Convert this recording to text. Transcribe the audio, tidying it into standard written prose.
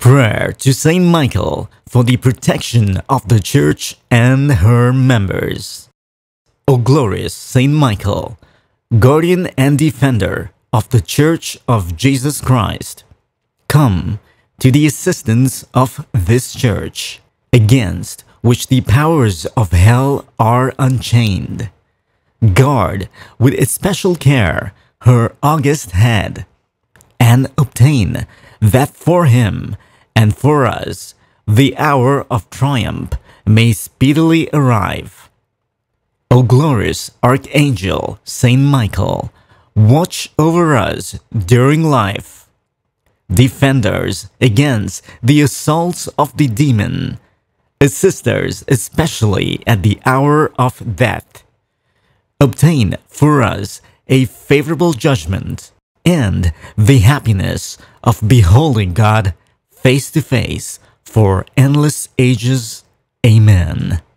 Prayer to Saint Michael for the protection of the Church and her members. O glorious Saint Michael, guardian and defender of the Church of Jesus Christ, come to the assistance of this Church, against which the powers of hell are unchained. Guard with especial care her august head, and obtain that for him and for us the hour of triumph may speedily arrive. O glorious Archangel Saint Michael, watch over us during life. Defend us against the assaults of the demon. Assist us especially at the hour of death. Obtain for us a favorable judgment and the happiness of beholding God face to face for endless ages. Amen.